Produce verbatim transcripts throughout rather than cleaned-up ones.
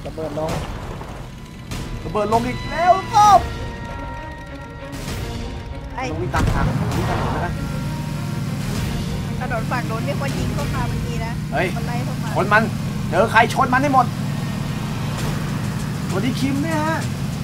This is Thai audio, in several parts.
ระเบิดลงระเบิดลงอีกแล้วก็ไอ้วิ่งตามทางวิ่งตามถนนนะถนนฝั่งโน้นมีคนยิงเข้ามาเมื่อกี้นะเฮ้ยคนไล่เข้ามาชนมันเจอใครชนมันให้หมดตัวที่คิมเนี่ยฮะ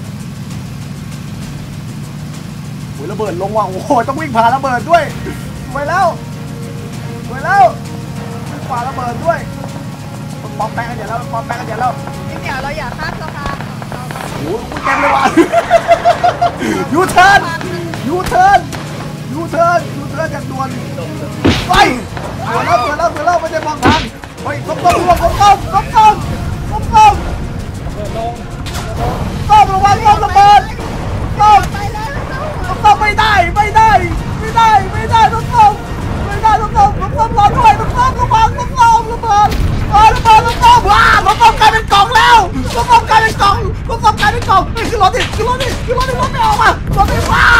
โอ้ยระเบิดลงว่ะโอ้โหต้องวิ่งผ่านระเบิดด้วยไปแล้วไปแล้ววิ่งผ่านระเบิดด้วยปอมแป้งกันเดี๋ยวแล้วปอมแป้งกันเดี๋ยวแล้วนี่เดี๋ยวเราอยากข้ามสะพานโอ้โหเต็มเลยว่ะยูเทิร์นยูเทิร์นยูเทิร์นยูเทิร์นจากด่วนไปเปิดแล้วเปิดแล้วเปิดแล้วไม่ได้มองทางไปต้มต้มต้มต้มต้มต้มต้มต้มต้มระเบิดลงต้มระวังต้มระเบิดต้มไปแล้วต้มต้มไม่ได้ไม่ได้ไม่ได้ไม่ได้ต้มต้มไม่ได้ต้มต้มต้มต้มรอด้วยต้มต้มระวังต้มต้มระเบิดอ๋อระเบิดต้มต้มว้าต้มต้มกลายเป็นกล่องแล้วต้มต้มกลายเป็นกล่องต้มต้มกลายเป็นกล่องขึ้นรถดิขึ้นรถดิขึ้นรถดิรถไม่ออกมารถไม่ว้า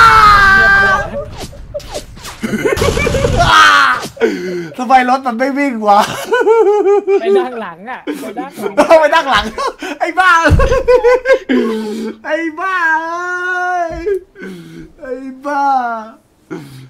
ทำไมรถมันไม่วิ่งวะไปด้านหลังอ่ะไปด้านหลังไปด้านหลังไอ้บ้าไอ้บ้าไอ้บ้า